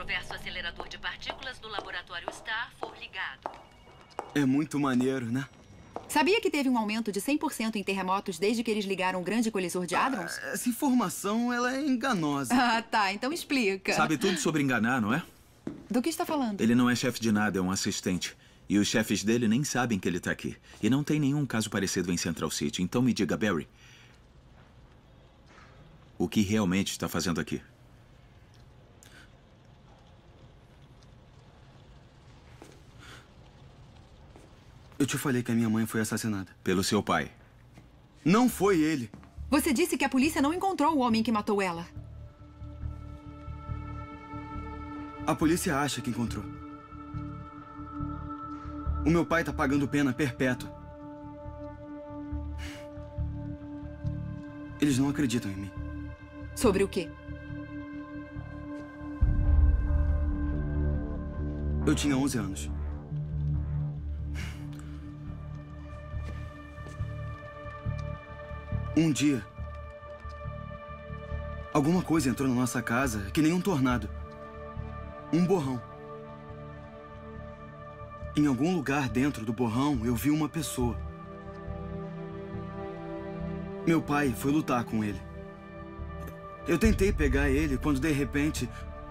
controverso acelerador de partículas do laboratório Star for ligado. É muito maneiro, né? Sabia que teve um aumento de 100% em terremotos desde que eles ligaram o grande colisor de Hadrons? Essa informação, ela é enganosa. Ah, tá. Então explica. Sabe tudo sobre enganar, não é? Do que está falando? Ele não é chefe de nada, é um assistente. E os chefes dele nem sabem que ele tá aqui. E não tem nenhum caso parecido em Central City. Então me diga, Barry, o que realmente está fazendo aqui? Eu te falei que a minha mãe foi assassinada. Pelo seu pai. Não foi ele. Você disse que a polícia não encontrou o homem que matou ela. A polícia acha que encontrou. O meu pai tá pagando pena perpétua. Eles não acreditam em mim. Sobre o quê? Eu tinha 11 anos. Um dia, alguma coisa entrou na nossa casa que nem um tornado. Um borrão. Em algum lugar dentro do borrão, eu vi uma pessoa. Meu pai foi lutar com ele. Eu tentei pegar ele quando, de repente,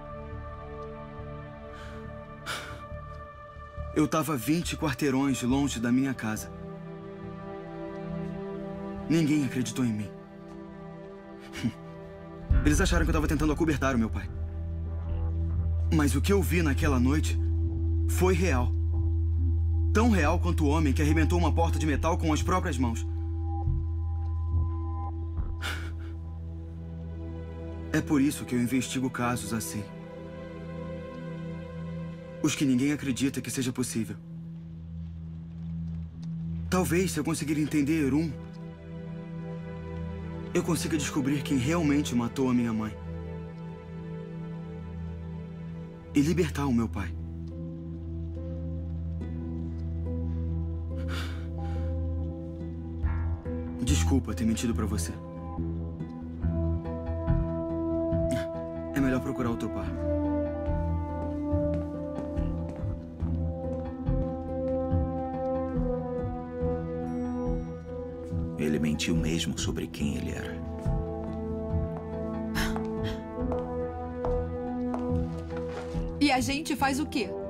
eu estava 20 quarteirões longe da minha casa. Ninguém acreditou em mim. Eles acharam que eu estava tentando acobertar o meu pai. Mas o que eu vi naquela noite foi real. Tão real quanto o homem que arrebentou uma porta de metal com as próprias mãos. É por isso que eu investigo casos assim. Os que ninguém acredita que seja possível. Talvez, se eu conseguir entender eu consiga descobrir quem realmente matou a minha mãe. E libertar o meu pai. Desculpa ter mentido pra você. É melhor procurar outro par. Ele mentiu mesmo sobre quem ele era. E a gente faz o quê?